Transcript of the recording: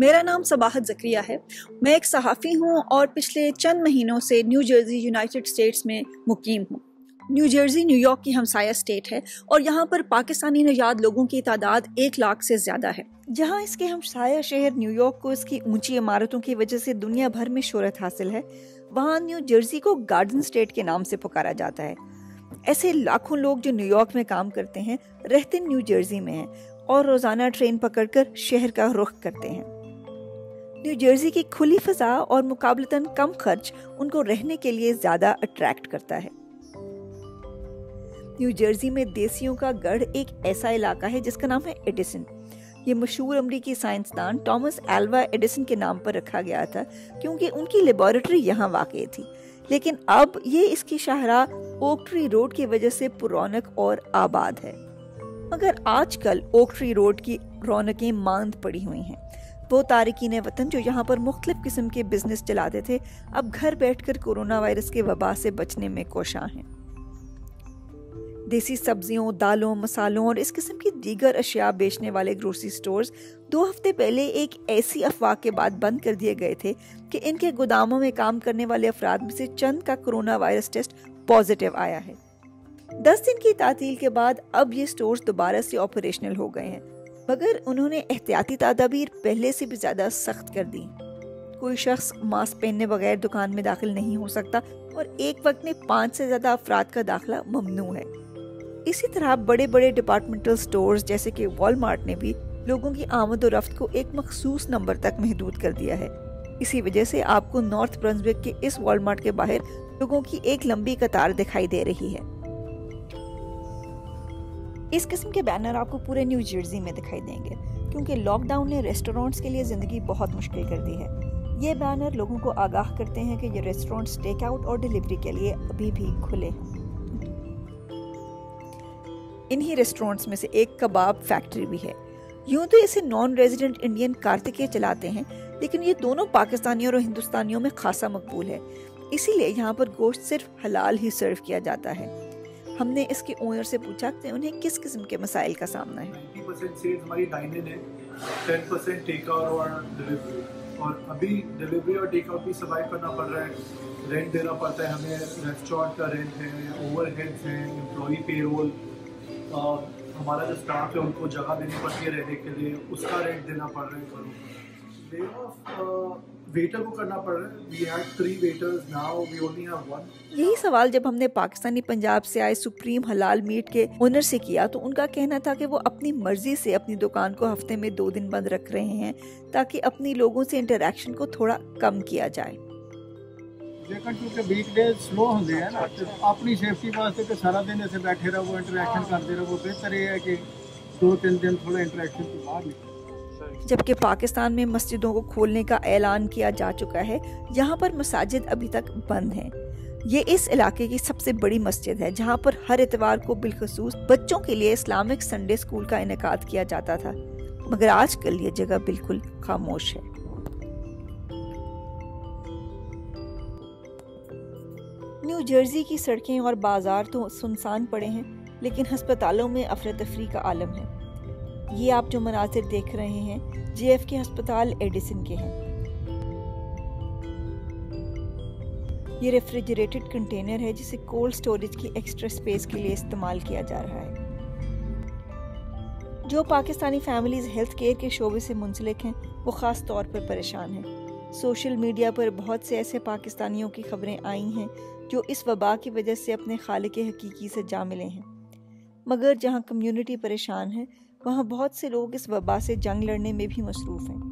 मेरा नाम सबाहत ज़करिया है। मैं एक सहाफ़ी हूँ और पिछले चंद महीनों से न्यू जर्सी यूनाइटेड स्टेट्स में मुकीम हूँ। न्यू जर्सी न्यूयॉर्क की हमसाया स्टेट है और यहाँ पर पाकिस्तानी नजाद लोगों की तादाद 1 लाख से ज़्यादा है। जहाँ इसके हमसाया शहर न्यूयॉर्क को इसकी ऊंची इमारतों की वजह से दुनिया भर में शोहरत हासिल है, वहाँ न्यू जर्सी को गार्डन स्टेट के नाम से पुकारा जाता है। ऐसे लाखों लोग जो न्यूयॉर्क में काम करते हैं रहते न्यू जर्सी में हैं और रोजाना ट्रेन पकड़कर शहर का रुख करते हैं। न्यू जर्सी की खुली फजा और मुकाबलतन कम खर्च उनको रहने के लिए ज्यादा अट्रैक्ट करता है। न्यू जर्सी में देसियों का गढ़ एक ऐसा इलाका है जिसका नाम है एडिसन। ये मशहूर अमरीकी साइंसदान टॉमस एल्वा एडिसन के नाम पर रखा गया था क्योंकि उनकी लेबोरेटरी यहाँ वाक़ई थी, लेकिन अब ये इसकी शाहरा ओक ट्री रोड की वजह से पुरौनक और आबाद है। मगर आजकल ओक ट्री रोड की रौनकें मांद पड़ी हुई हैं। वो तारिकीन वतन जो यहाँ पर मुख्तलिफ किस्म के बिजनेस चलाते थे अब घर बैठकर कोरोना वायरस के वबा से बचने में कोशां हैं। देसी सब्जियों, दालों, मसालों और इस किस्म की दीगर अशिया बेचने वाले ग्रोसरी स्टोर्स 2 हफ्ते पहले एक ऐसी अफवाह के बाद बंद कर दिए गए थे कि इनके गोदामों में काम करने वाले अफराद में से चंद का कोरोना वायरस टेस्ट पॉजिटिव आया है। 10 दिन की तातील के बाद अब ये स्टोर्स दोबारा से ऑपरेशनल हो गए हैं, मगर उन्होंने एहतियाती तदाबीर पहले से भी ज्यादा सख्त कर दी। कोई शख्स मास्क पहने बगैर दुकान में दाखिल नहीं हो सकता और एक वक्त में 5 से ज्यादा अफराद का दाखिला ममनू है। इसी तरह बड़े बड़े डिपार्टमेंटल स्टोर्स जैसे कि वॉलमार्ट ने भी लोगों की आमद और रफ्त को एक मखसूस नंबर तक महदूद कर दिया है। इसी वजह से आपको नॉर्थ ब्रंसविक के इस वॉलमार्ट के बाहर लोगों की एक लंबी कतार दिखाई दे रही है। इस किस्म के बैनर आपको पूरे न्यू जर्सी में दिखाई देंगे क्योंकि लॉकडाउन ने रेस्टोरेंट्स के लिए जिंदगी बहुत मुश्किल कर दी है। ये बैनर लोगों को आगाह करते हैं कि ये रेस्टोरेंट्स टेक आउट और डिलीवरी के लिए अभी भी खुले हैं। इन्हीं रेस्टोरेंट्स में से एक कबाब फैक्ट्री भी है। यूं तो इसे नॉन रेजिडेंट इंडियन कार्तिकेय चलाते हैं, लेकिन ये दोनों पाकिस्तानियों और हिंदुस्तानियों में खासा मकबूल है, इसीलिए यहाँ पर गोश्त सिर्फ हलाल ही सर्व किया जाता है। हमने इसके ओनर से पूछा कि उन्हें किस किस्म के मसाइल का सामना है। 90% सेल्स हमारी डाइन इन है, 10% टेक आउट और डिलीवरी, और अभी डिलीवरी और टेक आउट भी सर्वाइव करना पड़ रहा है। रेंट देना पड़ता है हमें, रेस्टोरेंट का रेंट है, ओवरहेड्स हैं, एम्प्लॉई पेरोल, हमारा जो स्टाफ है उनको जगह देनी पड़ती है रहने के लिए, उसका रेंट देना पड़ रहा है। ले ऑफ वेटर को करना पड़ रहा है। We had 3 waiters, now we only have 1. यही सवाल जब हमने पाकिस्तानी पंजाब से आए सुप्रीम हलाल मीट के ओनर से किया तो उनका कहना था कि वो अपनी मर्जी से अपनी दुकान को हफ्ते में 2 दिन बंद रख रहे हैं ताकि अपनी लोगों से इंटरेक्शन को थोड़ा कम किया जाए। लेकिन क्योंकि वीकडेज स्लो होंगे है ना, अपनी सेफ्टी वास्ते तो सारा दिन ऐसे बैठे रहो, इंटरेक्शन करते रहो, बेहतर है कि 2-3 दिन थोड़ा इंटरेक्शन के बाद निकलो। जबकि पाकिस्तान में मस्जिदों को खोलने का ऐलान किया जा चुका है, यहाँ पर मसाजिद अभी तक बंद हैं। ये इस इलाके की सबसे बड़ी मस्जिद है जहाँ पर हर इतवार को बिलखसूस बच्चों के लिए इस्लामिक संडे स्कूल का इनेकाद किया जाता था, मगर आजकल ये जगह बिल्कुल खामोश है। न्यू जर्सी की सड़कें और बाजार तो सुनसान पड़े हैं, लेकिन अस्पतालों में अफरा तफरी का आलम है। ये आप जो मनाजिर देख रहे हैं JFK अस्पताल एडिसन के हैं। ये रेफ्रिजरेटेड कंटेनर है जिसे कोल्ड स्टोरेज की एक्स्ट्रा स्पेस के लिए इस्तेमाल किया जा रहा है। जो पाकिस्तानी फैमिलीज हेल्थ केयर के शोबे से मुंसलिक हैं वो खास तौर पर परेशान हैं। सोशल मीडिया पर बहुत से ऐसे पाकिस्तानियों की खबरें आई हैं जो इस वबा की वजह से अपने खालिक हकीकी से जा मिले हैं, मगर जहां कम्युनिटी परेशान है वहां बहुत से लोग इस वबा से जंग लड़ने में भी मसरूफ हैं।